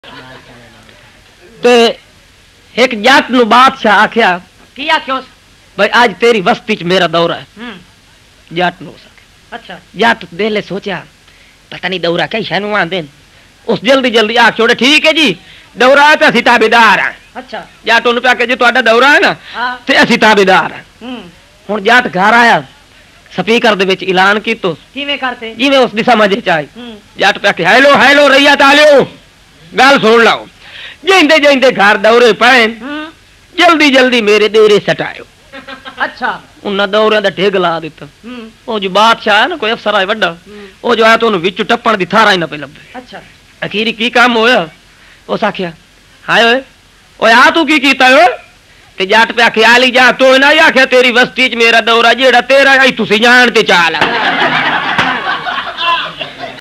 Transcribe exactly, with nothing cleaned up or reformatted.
ते एक जाट नु बादशाह आख्या की आख्यो भाई आज तेरी बस्ती च मेरा दौरा है। जाट नु अच्छा जाट देले सोचा पता नहीं दौरा कई शानू आंदे उस जल्दी जल्दी आख छोड़े ठीक है जी दौरा है तो असी ताबेदार हैं। अच्छा जाट उन्हें प्या के जी तुहाडा दौरा है ना ते असी ताबेदार हैं। हुण जाट घर आया स्पीकर दे विच ऐलान कीतो किवें करते जिवें उस दी समझ च आई। जाट प्या के हेलो हेलो रैया तालियो गल सुन लो जिंदे जिंदे घर दौरे पे जल्दी जल्दी मेरे डेरे सटायो। अच्छा उन्हें दौरे दा ढिग ला दिता। ओ जो बादशाह है ना कोई अफसर है वड्डा ओ जो आया तो उन्हें विच टप्पण दी थारा ही ना पे लभे। अच्छा अखीरी की काम होया उस आख्या हाय ओए ओए आ तू की कीता ओए ते जाट पे ख्याल ही जा तो ना आख्या तेरी बस्ती च मेरा दौरा जेड़ा तेरा आई तुसी जान ते चाल